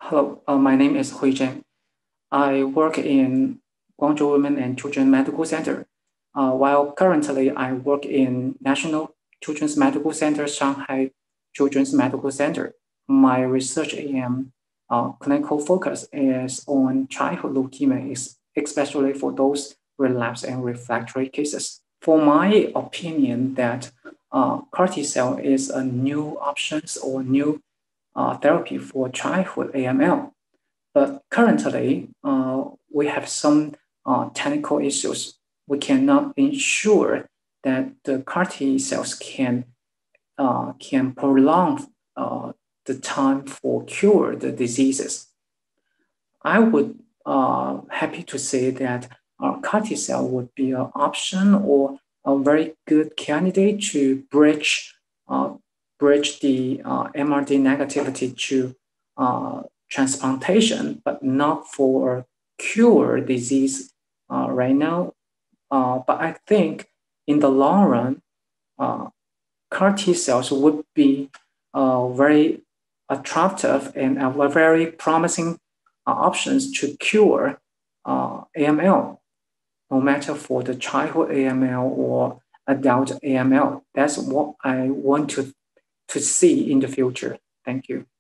Hello, my name is Hui Zhang. I work in Guangzhou Women and Children Medical Center, while currently I work in National Children's Medical Center, Shanghai Children's Medical Center. My research and clinical focus is on childhood leukemia, especially for those relapsed and refractory cases. For my opinion, that CAR T cell is a new option or new therapy for childhood AML. But currently, we have some technical issues. We cannot ensure that the CAR T cells can prolong the time for cure the diseases. I would happy to say that CAR T cell would be an option or a very good candidate to bridge the MRD negativity to transplantation, but not for cure disease right now. But I think in the long run, CAR T cells would be very attractive and very promising options to cure AML, no matter for the childhood AML or adult AML. That's what I want to see in the future. Thank you.